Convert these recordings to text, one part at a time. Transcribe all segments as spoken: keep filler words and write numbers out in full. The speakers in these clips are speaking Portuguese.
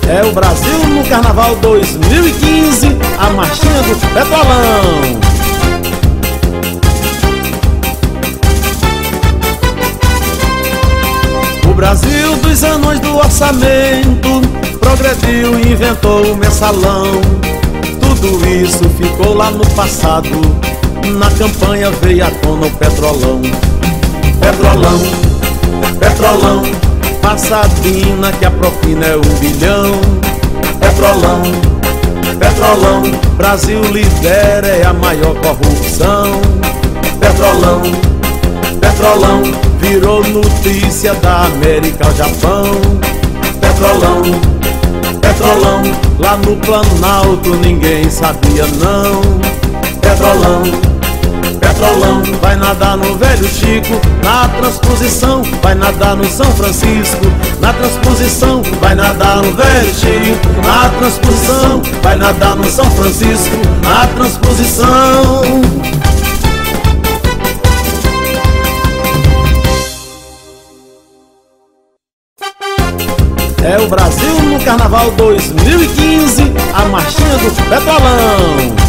É o Brasil no Carnaval dois mil e quinze, a marchinha do Petrolão. O Brasil dos anões do orçamento progrediu e inventou o mensalão. Tudo isso ficou lá no passado, na campanha veio à tona o Petrolão. Petrolão, Petrolão, passadina que a propina é um bilhão. Petrolão, Petrolão, Brasil lidera, é a maior corrupção. Petrolão, Petrolão, virou notícia da América ao Japão. Petrolão, Petrolão, lá no Planalto ninguém sabia não. Petrolão, Petrolão, vai nadar no Velho Chico, na transposição, vai nadar no São Francisco, na transposição, vai nadar no Velho Chico, na transposição, vai nadar no São Francisco, na transposição. É o Brasil no Carnaval dois mil e quinze, a marchinha do Petrolão.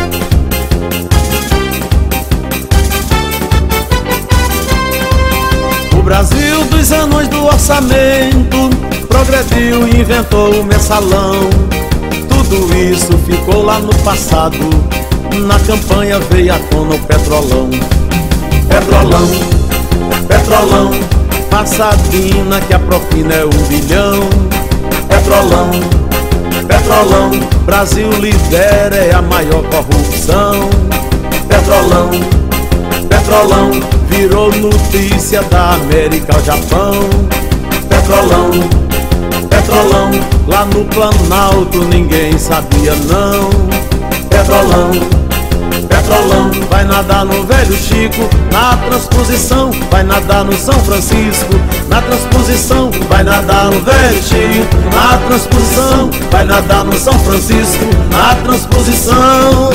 O Brasil dos anões do orçamento progrediu e inventou o mensalão. Tudo isso ficou lá no passado, na campanha veio à tona o Petrolão. Petrolão, Petrolão, passadina que a propina é um bilhão. Petrolão, Petrolão, Brasil lidera, é a maior corrupção. Petrolão, Petrolão, virou notícia da América ao Japão. Petrolão, Petrolão, lá no Planalto ninguém sabia não. Petrolão, Petrolão, vai nadar no Velho Chico, na transposição, vai nadar no São Francisco, na transposição, vai nadar no Velho Chico, na transposição, vai nadar no São Francisco, na transposição.